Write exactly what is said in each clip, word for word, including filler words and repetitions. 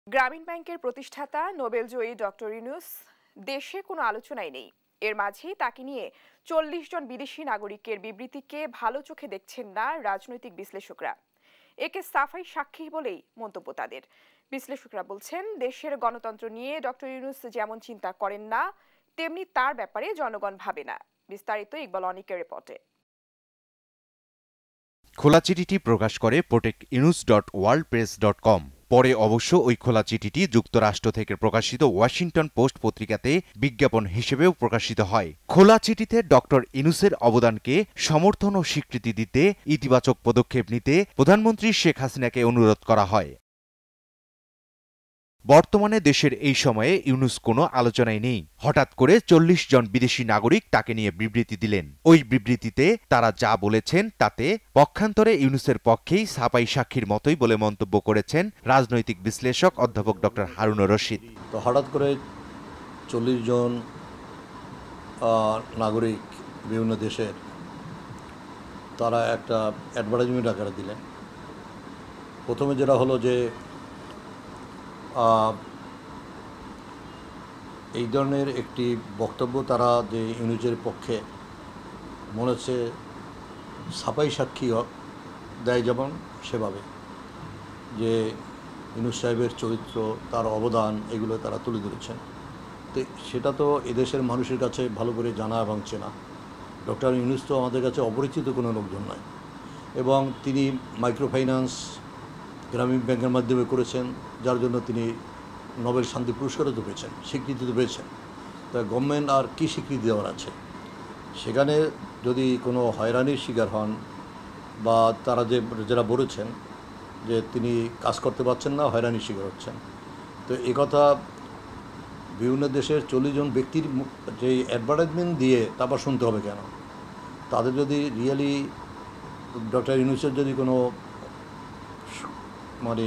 গ্রামীণ ব্যাংকের প্রতিষ্ঠাতা নোবেলজয়ী ডক্টর ইউনুস দেশে কোনো আলোচনাই নেই। এর মাঝেই তাকে নিয়ে চল্লিশ জন বিদেশি নাগরিকের বিবৃতিকে ভালো চোখে দেখছেন না রাজনৈতিক বিশ্লেষকরা। একে সাফাই সাক্ষী বলেই মন্তব্য তাদের। বিশ্লেষকরা বলছেন, দেশের গণতন্ত্র নিয়ে ডক্টর ইউনুস যেমন চিন্তা করেন না, তেমনি তার ব্যাপারে জনগণ ভাবে না। বিস্তারিত ইকবাল অনিকের রিপোর্টে। খোলা চিঠিটি প্রকাশ করে protect Yunus dot world press dot com. পরে অবশ্য ওই খোলা চিঠিটি যুক্তরাষ্ট্র থেকে প্রকাশিত ওয়াশিংটন পোস্ট পত্রিকাতে বিজ্ঞাপন হিসেবেও প্রকাশিত হয়। খোলা চিঠিতে ডক্টর ইউনুসের অবদানকে সমর্থন ও স্বীকৃতি দিতে ইতিবাচক পদক্ষেপ নিতে প্রধানমন্ত্রী শেখ হাসিনাকে অনুরোধ করা হয়। বর্তমানে দেশের এই সময়ে ইউনুস কোনো আলোচনায় নেই। হঠাৎ করে চল্লিশ জন বিদেশি নাগরিক তাকে নিয়ে বিবৃতি দিলেন। ওই বিবৃতিতে তারা যা বলেছেন তাতে পক্ষান্তরে ইউনুসের পক্ষেই সাপাই সাক্ষীর মতোই বলে মন্তব্য করেছেন রাজনৈতিক বিশ্লেষক অধ্যাপক ডক্টর হারুনুর রশিদ। তো হঠাৎ করে চল্লিশ জন নাগরিক বিভিন্ন দেশের তারা একটা অ্যাডভার্টাইজমেন্ট আকারে দিলেন। প্রথমে যেটা হলো যে এই ধরনের একটি বক্তব্য তারা যে ইউনুসের পক্ষে মনে হচ্ছে সাপাই সাক্ষী দেয়, যেমন সেভাবে যে ইউনুস সাহেবের চরিত্র, তার অবদান, এগুলো তারা তুলে ধরেছেন। তো সেটা তো এদেশের মানুষের কাছে ভালো করে জানা এবং চেনা। ডক্টর ইউনুস তো আমাদের কাছে অপরিচিত কোনো লোকজন নয়, এবং তিনি মাইক্রো ফাইন্যান্স গ্রামীণ ব্যাংকের মাধ্যমে করেছেন, যার জন্য তিনি নোবেল শান্তি পুরস্কারও তো পেয়েছেন, স্বীকৃতি তো পেয়েছেন। তা গভর্নমেন্ট আর কী স্বীকৃতি দেওয়ার আছে? সেখানে যদি কোনো হয়রানির শিকার হন বা তারা যে যারা বলেছেন যে তিনি কাজ করতে পারছেন না, হয়রানির শিকার হচ্ছেন, তো একথা বিভিন্ন দেশের চল্লিশ জন ব্যক্তির যে অ্যাডভার্টাইজমেন্ট দিয়ে তারপর শুনতে হবে কেন? তাদের যদি রিয়েলি ডক্টর ইউনুসের যদি কোনো মানে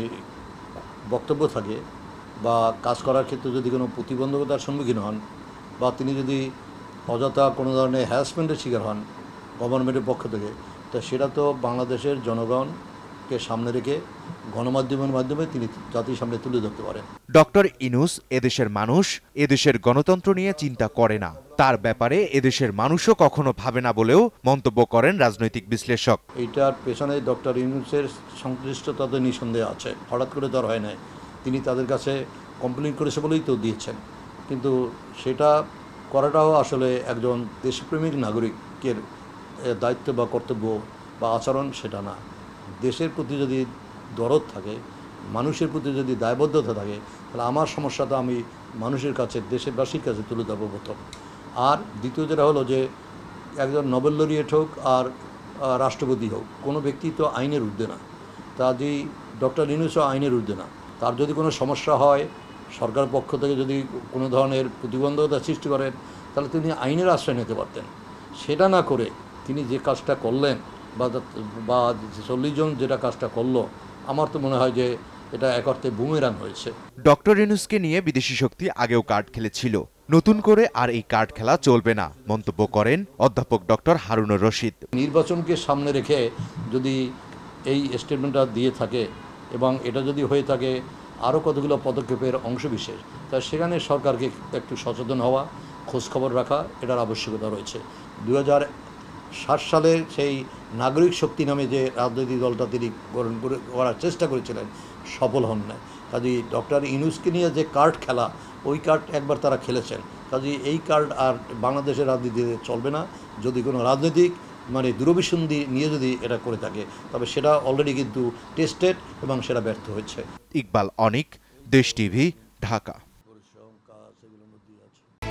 বক্তব্য থাকে বা কাজ করার ক্ষেত্রে যদি কোনো প্রতিবন্ধকতার সম্মুখীন হন বা তিনি যদি অযথা কোনো ধরনের হ্যারাসমেন্টের শিকার হন গভর্নমেন্টের পক্ষ থেকে, তা সেটা তো বাংলাদেশের জনগণকে সামনে রেখে গণমাধ্যমের মাধ্যমে তিনি জাতির সামনে তুলে ধরতে পারেন। ডক্টর ইউনুস এদেশের মানুষ, এদেশের গণতন্ত্র নিয়ে চিন্তা করে না, তার ব্যাপারে এদেশের মানুষও কখনো ভাবে না বলেও মন্তব্য করেন রাজনৈতিক বিশ্লেষক। এইটার পেছনে ডক্টর ইউনুসের সংশ্লিষ্টতা তো নিঃসন্দেহে আছে। হঠাৎ করে তো আর হয় নাই, তিনি তাদের কাছে কমপ্লেন করেছে বলেই তো দিয়েছেন। কিন্তু সেটা করাটাও আসলে একজন দেশপ্রেমিক নাগরিকের দায়িত্ব বা কর্তব্য বা আচরণ সেটা না। দেশের প্রতি যদি দরদ থাকে, মানুষের প্রতি যদি দায়বদ্ধতা থাকে, তাহলে আমার সমস্যাটা আমি মানুষের কাছে, দেশবাসীর কাছে তুলে দেবো প্রথম। আর দ্বিতীয় যেটা হলো যে একজন নোবেল লরিয়েট হোক আর রাষ্ট্রপতি হোক, কোনো ব্যক্তি তো আইনের ঊর্ধ্বে না। তা যে ডক্টর ইউনুসও আইনের ঊর্ধ্বে না। তার যদি কোনো সমস্যা হয়, সরকার পক্ষ থেকে যদি কোনো ধরনের প্রতিবন্ধকতা সৃষ্টি করেন, তাহলে তিনি আইনের আশ্রয় নিতে পারতেন। সেটা না করে তিনি যে কাজটা করলেন বা বা চল্লিশ জন যেটা কাজটা করলো, আমার তো মনে হয় যে এটা এক অর্থে বুমেরাং হয়েছে। ডক্টর ইউনুসকে নিয়ে বিদেশি শক্তি আগেও কার্ড খেলেছিল, নতুন করে আর এই কার্ড খেলা চলবে না মন্তব্য করেন অধ্যাপক ডক্টর হারুনুর রশিদ। নির্বাচনকে সামনে রেখে যদি এই স্টেটমেন্টটা দিয়ে থাকে এবং এটা যদি হয়ে থাকে আরও কতগুলো পদক্ষেপের অংশবিশেষ, তা সেখানে সরকারকে একটু সচেতন হওয়া, খোঁজখবর রাখা, এটার আবশ্যকতা রয়েছে। দু হাজার ষাট সালের সেই নাগরিক শক্তি নামে যে রাজনৈতিক দলটা তিনি গ্রহণ করে করার চেষ্টা করেছিলেন, সফল হন না। কাজেই ডক্টর ইউনুসকে নিয়ে যে কার্ড খেলা, ওই কার্ড একবার তারা খেলেছেন। কাজেই এই কার্ড আর বাংলাদেশের রাজনীতিতে চলবে না। যদি কোনো রাজনৈতিক মানে দূরভিসন্ধি নিয়ে যদি এটা করে থাকে, তবে সেটা অলরেডি কিন্তু টেস্টেড এবং সেটা ব্যর্থ হয়েছে। ইকবাল অনিক, দেশ টিভি, ঢাকা।